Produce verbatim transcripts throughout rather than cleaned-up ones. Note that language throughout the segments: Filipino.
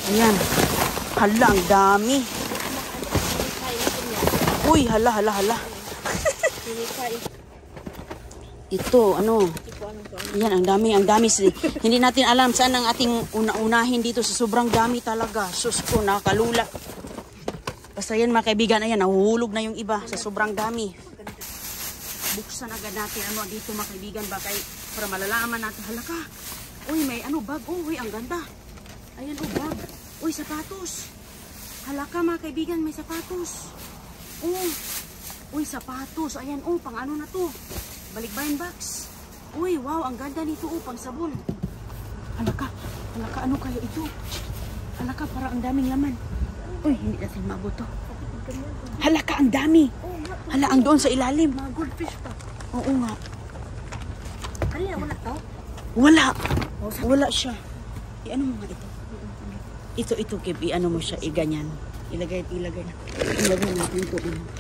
Ayan. Hala, ang dami. Uy, hala, hala, hala. Ito, ano? Yan, ang dami, ang dami. Hindi natin alam saan ang ating una-unahin dito sa sobrang dami talaga. Sus ko, nakakalula. Basta yan mga kaibigan, ayan, nahuhulog na yung iba sa sobrang dami. Buksan agad natin, ano, dito mga kaibigan, bakay, para malalaman natin. Hala ka. Uy, may ano, bag. Oh, uy, ang ganda. Ayan, oh, bag. Uy, sapatos. Hala ka mga kaibigan, may sapatos. Oh, uy, sapatos. Ayan, oh, pang ano na to. Balikbayan box. Uy, wow, ang ganda nito, oh, pang sabon. Hala ka, hala ka, ano kaya ito? Hala ka, parang ang daming laman. Uy, hindi natin mabuto. Hala ka, ang dami. Hala, ang doon sa ilalim. Mga goldfish pa. Oo nga. Ano yan, wala to? Wala. Wala siya. I-ano mo nga ito? Ito, ito, Kip. I-ano mo siya, i-ganyan. Ilagay, ilagay na. Ilagay natin ito.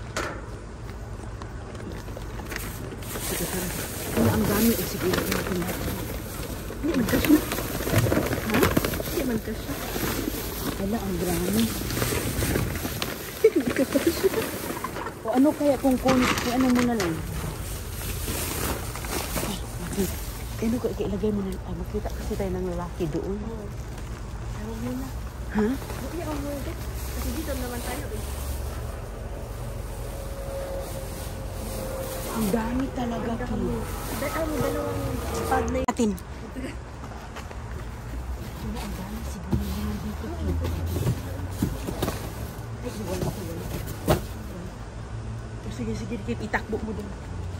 Ito, parang. Ano, ang dami. Eh, sige, ilagay natin natin. Hindi man kasya. Ha? Hindi man kasya. Wala, ang dami. Hindi ka kasya. O ano kaya kung kung, kung ano mo na lang? Ay, okay. Ano kaya ilagay mo na, ay, makita kasi tayo ng lalaki doon. Oo. Ayaw mo na. Ha? Hindi ako mo na. Kasi dito naman tayo eh. Ang dami talaga, Kim. Dahil mo dalawang pad na yun. Atin. Ano, ang dami siguro naman dito, Kim. Ay, wala ko, wala ko. O, sige, sige, Kim, itakbo mo doon.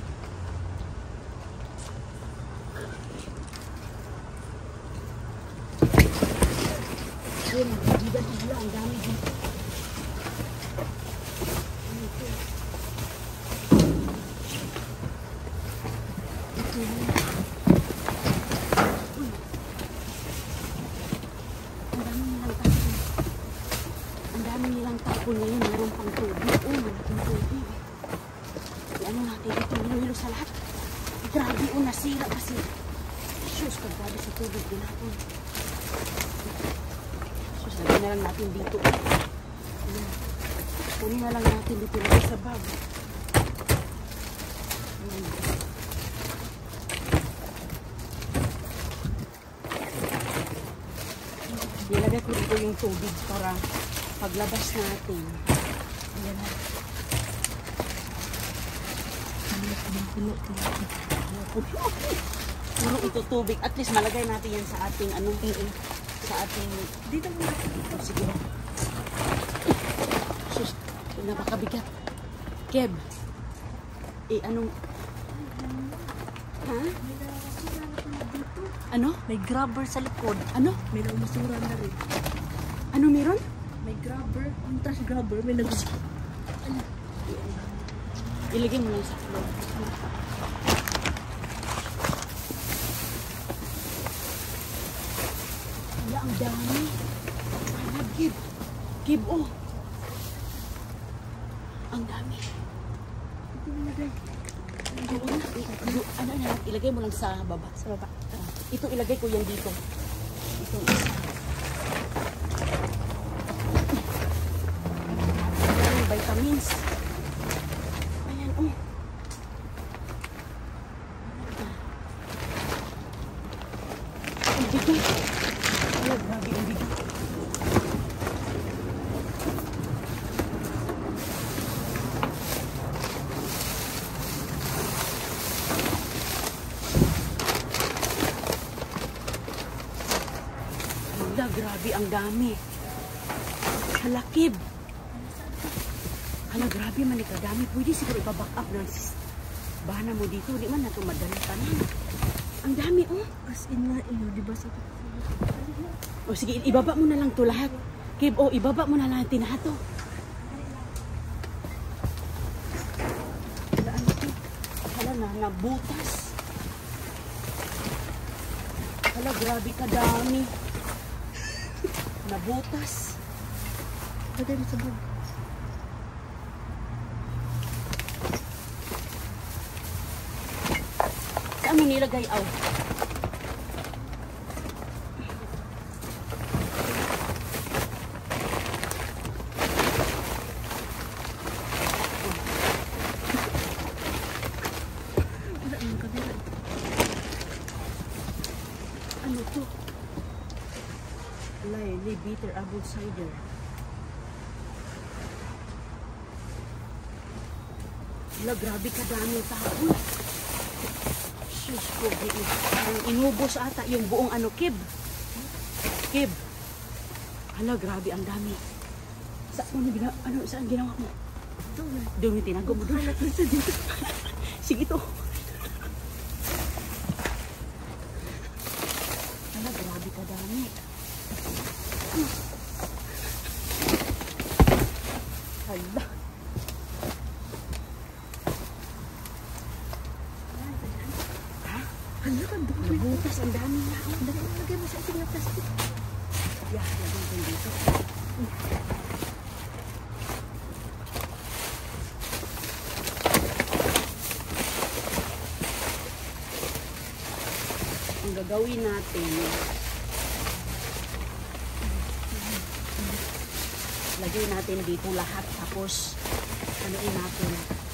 Ayun, magigan sila, ang dami dito. Ngayon, mayroon pang tubig. Oh, malaking tubig. I-ano natin dito, hilo-hilo sa lahat. Grabe, oh, nasira kasi. Sus, pagbabi sa tubig din natin. Sus, lagyan na lang natin dito. Ayan. Kunin na lang natin dito lagi sa bag. Ayan. Ilagay ko dito yung tubig para paglabas natin. Ayan na. Puro ito tubig. At least malagay natin yan sa ating anong sa ating dito mo natin dito. Sige. Sus, napakabigat. Keb. Eh, anong ha? Ano? May grabber sa likod. Ano? May namasura na rin. Ano meron? May grabber. Ang trash grabber. May nagus... Ano? Ilagay mo lang sa floor. Wala, ang dami. Ano, Gib? Gib, oh. Ang dami. Ito nilagay. Doon na. Ano na, ilagay mo lang sa baba. Sa baba. Uh, ito ilagay ko yan dito. Ito isa. Vitamins. Ayan, oh. Ang bigat. Ay, grabe ang bigat. Hala, grabe ang dami. Halakib. Hala, grabe man ikadami. Pwede siguro ipa-back up na bahana mo dito. Di man na ito madala ka na. Ang dami, oh. As in nga, iyo, di ba sa... O sige, ibaba mo na lang to lahat. Kib, oh, ibaba mo na lang natin lahat to. Hala, ano to? Hala, na, nabutas. Hala, grabe kadami. Nabutas. Lagay mo sa bag. Saan mo nilagay, aw? Lay, bitter apple cider. Wala, grabe kadami tao. Sus ko, inubos ata yung buong ano, kib. Kib. Hala, grabe, ang dami. Sa, ano, gina, ano, saan ginawa mo? Doon. Doon yung tinago mo doon. Sige to. Hala, grabe kadami. Hala. Hala, ang dami. Nabutas, ang dami na. Ang dami na lagay mo sa ating na plastic. Yeah, lagay ko dito. Ang gagawin natin, lagay natin dito lahat, tapos anuin natin.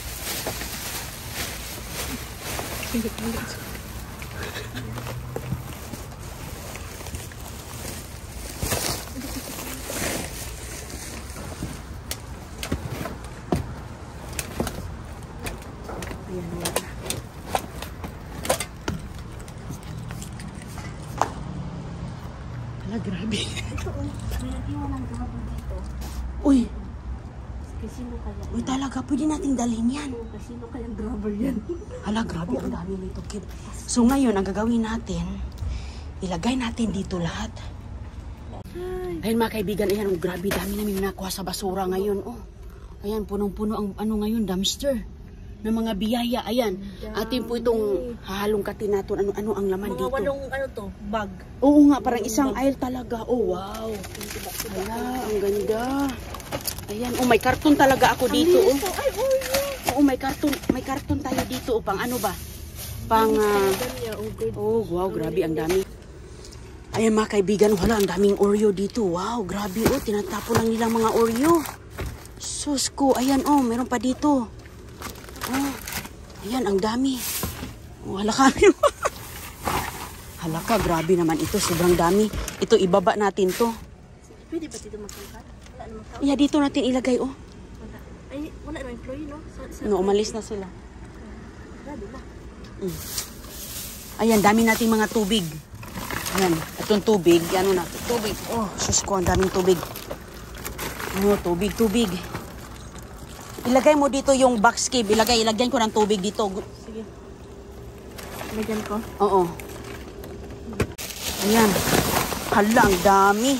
Ayan, ayan. Hala, grabe. Ito, oh. Nilagyan ng grabber dito. Uy, Kasi sino kaya uy talaga, pwede nating dalhin yan. yan? Kasi sino kaya grabber yan? Hala, grabe, ang dami nito, kid. So ngayon, ang gagawin natin, ilagay natin dito lahat. Ayun mga kaibigan, ayan, oh, grabe, dami namin nakuha sa basura ngayon, oh. Ayan, punong-puno ang ano ngayon, dumpster ng mga biyaya. Ayan, atin po itong hahalongkatin natin. Ano-ano ang laman Mga dito. walong ano to, bag. Oo nga, parang isang aisle talaga. Oh, wow. Hala, ang ganda. Ayan, oh, may karton talaga ako dito, oh. Ay, oh, yeah. Oo, may karton, may karton tayo dito, oh. Pang ano ba? Pang, ah, oh, wow, grabe, ang dami. Ayan mga kaibigan, wala, ang daming Oreo dito. Wow, grabe, oh, tinatapon lang nilang mga Oreo. Sus ko, ayan, oh, meron pa dito. Oh, ayan, ang dami. Oh, halaka. Halaka, grabe naman ito, sobrang dami. Ito, ibaba natin to. Pwede ba dito magkangkat? Wala naman tao. Yeah, dito natin ilagay, oh. Wala. Ay, wala naman employee, no? Sa, sa, No, umalis na sila. Grabe ba? Mm. Ayan, dami nating mga tubig. Ayan, itong tubig. Ano na, tubig. Oh, sus ko, ang daming tubig. Oh, tubig, tubig. Ilagay mo dito yung box cave. Ilagay, ilagyan ko ng tubig dito. Sige. Lagyan ko. Oo. Ayan. Hala, ang dami.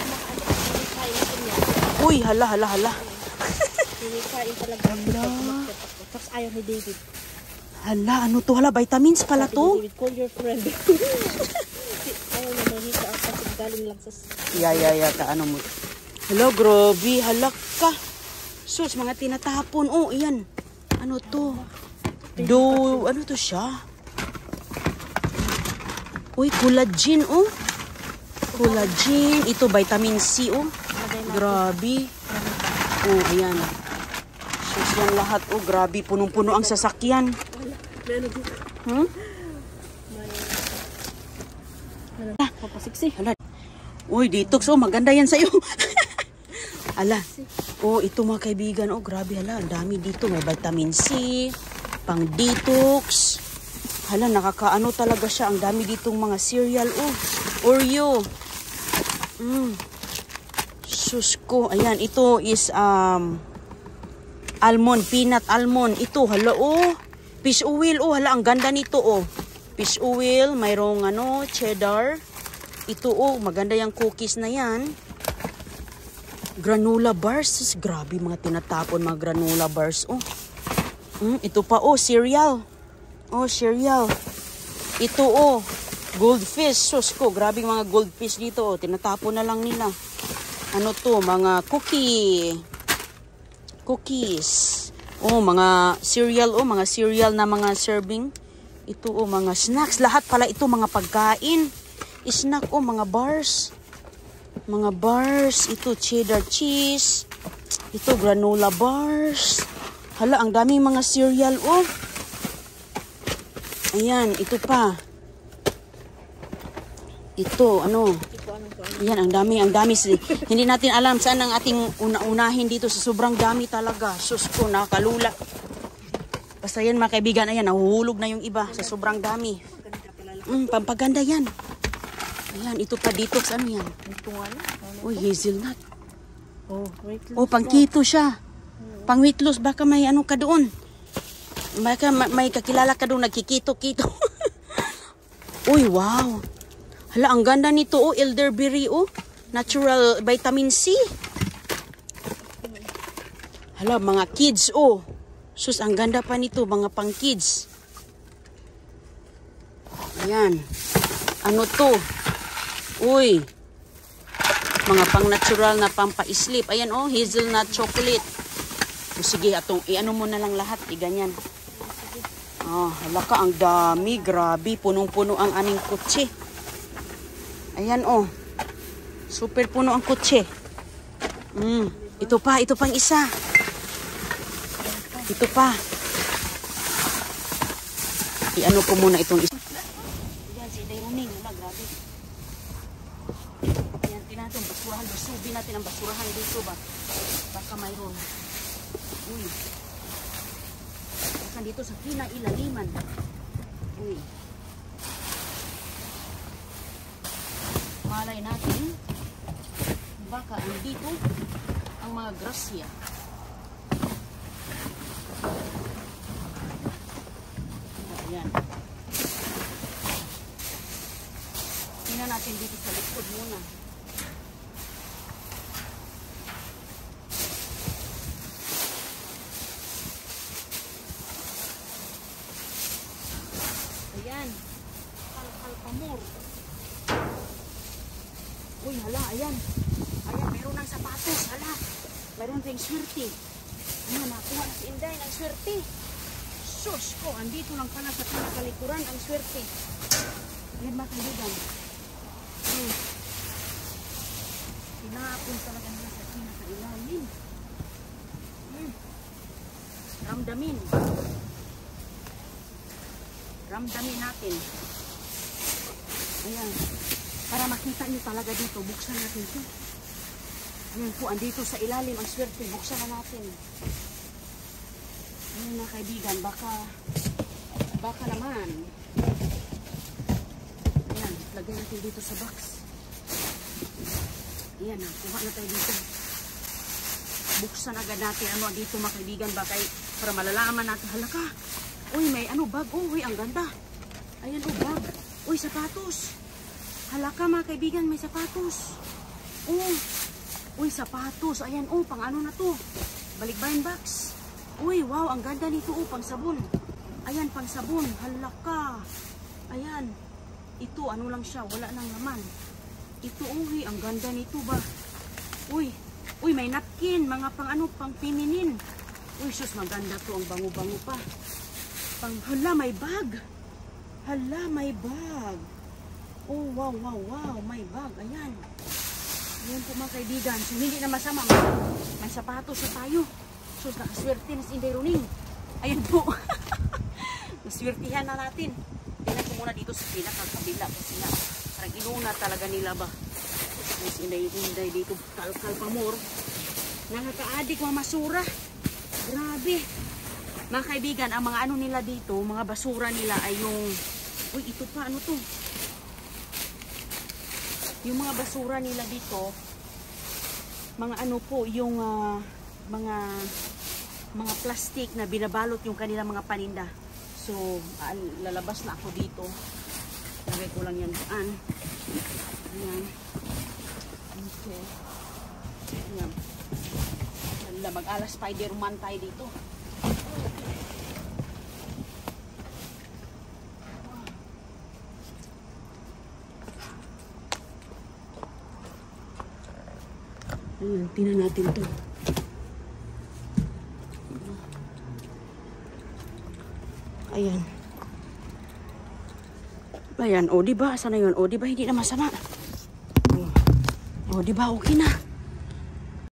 Uy, hala, hala, hala. Pinikain talaga. Hala. Tapos ayaw ni David. Hala, ano to? Hala, vitamins pala Sabi to. ni David, call your friend. Ayaw na mahita ako kasi galing lang sa... Ya, ya, ya, ka ano mo. Hala, grabe. Hala ka. Sus, mga tinatapon. Oh, ayan. Ano to? Do, ano to siya? Uy, collagen, oh. Collagen. Ito, vitamin C, oh. Grabe. Oh, ayan. Sus, yan lahat, oh. Grabe, punong-puno ang sasakyan. Meron dito. Hmm? Meron. Papasiksi. Hala. Uy, detox, oh. Maganda yan sa'yo. Ala. Oh, ito mga kaibigan. Oh, grabe, hala. Ang dami dito. May vitamin C, pang detox. Hala, nakakaano talaga siya. Ang dami ditong mga cereal. Oh, Oreo. Mm. Sus ko. Ayan, ito is um almond, peanut almond. Ito, hala, oh. Fish oil, oh. Hala, ang ganda nito, oh. Fish oil, mayroong ano, cheddar. Ito, oh. Maganda yung cookies na yan. Granola bars. Grabe mga tinatapon mga granola bars. Oh. Mm, ito pa oh, cereal. Oh, cereal. Ito oh, goldfish. Sus ko, grabe mga goldfish dito. Oh. Tinatapon na lang nila. Ano to? Mga cookie. Cookies. Oh, mga cereal oh, mga cereal na mga serving. Ito oh, mga snacks. Lahat pala ito mga pagkain. Snack oh, mga bars. Mga bars, ito cheddar cheese, ito granola bars. Hala, ang daming mga cereal, oh. Ayan, ito pa. Ito, ano? anong kuan. Ayan, ang dami, ang dami. Hindi natin alam saan ang ating una-unahin dito sa sobrang dami talaga. Sus ko, nakakalula. Basta yan mga kaibigan, ayan, nahuhulog na yung iba sa sobrang dami. Ganda pala lang. Mm, pampaganda yan. Ayan, ito pa dito. Ano yan? Ito nga na. Uy, hazelnut. Oh, wait lang. Oh, pangkito siya. Pang weight loss, baka may ano ka doon. Baka ma- may kakilala ka doon, nagkikito-kito. Uy, wow. Hala, ang ganda nito, oh, elderberry, oh. Natural vitamin C. Hala, mga kids, oh. Sus, ang ganda pa nito, mga pang kids. Ayan. Ano to? Uy. Mga pang natural na pampa-sleep. Ayan, oh, hazelnut chocolate. O sige, atong i-ano mo na lang lahat, i-ganyan. Oh, hala ka, ang dami, grabe, punong-puno ang aming kutsi. Ayan, oh. Super puno ang kutsi. Mm, ito pa, ito pang isa. Ito pa. I-ano ko muna itong isa. Ayan, si Dayroning, wala, grabe. Ayan, tinatong basurahan, basubi natin ang basurahan dito ba? Baka mayroon. Uy. Baka dito sa kinailaliman. Uy. Malay natin. Baka andito ang mga grasya. Ayan. Tingnan natin dito sa likod muna. Ayan. Kalkalpamor. Uy, hala, ayan. Ayan, meron ng sapatos. Hala, meron tayong swerte. Ayan, nakuha na si Inday ng swerte. Sus ko, andito lang pala sa pinakalikuran ang swerte. Ayan, mga kaibigan. Hmm. Pinapon talaga nila sa pinakailalim. Hmm. Ramdamin. Ramdamin natin. Ayan. Para makita niyo talaga dito, buksan natin ito. Ayan po, andito sa ilalim ang swerte. Buksan na natin. Ayan mga kaibigan, baka baka naman. Ayan, lagyan natin dito sa box. Ayan na, kuha na tayo dito. Buksan agad natin ano dito mga kaibigan, baka para malalaman natin. Hala ka. Uy, may ano, bag. Oh, uy, ang ganda. Ayan, oh, bag. Uy, sapatos. Hala ka, mga kaibigan, may sapatos. Oh, uy, sapatos. Ayan, oh, pang ano na to. Balikbayan box. Uy, wow, ang ganda nito, oh, pang sabon. Ayan, pang sabon. Hala ka. Ayan. Ito, ano lang siya, wala nang laman. Ito, uy, ang ganda nito ba. Uy, uy, may napkin. Mga pang ano, pang feminin. Uy, sus, maganda to. Ang bango-bango pa. Pang, hala, may bag. Hala, may bag. Oh, wow, wow, wow. May bag. Ayan. Ayan po mga kaibigan. So, hindi na masama. May sapatos na tayo. So, nakaswerte na si Inday Roning. Ayan po. Naswertihan na natin. Tingnan ko muna dito sa pinakakabila. Kasi nga, parang inuna talaga nila ba. Si Inday, Inday dito. Kalkalpamor. Nakaka-adik mga masura. Grabe. Mga kaibigan, ang mga ano nila dito, mga basura nila ay yung... Uy, ito pa, ano to? Yung mga basura nila dito, mga ano po, yung uh, mga mga plastic na binabalot yung kanilang mga paninda. So, uh, lalabas na ako dito. Lagay ko lang yan daan. Ayan. Okay. Ayan. Mag-alas Spider-Man tayo dito. Ayan, tingnan natin to. Ayan. Ayan, o, diba? Sana yun? O, diba? Hindi na masama. O, diba? Okay na.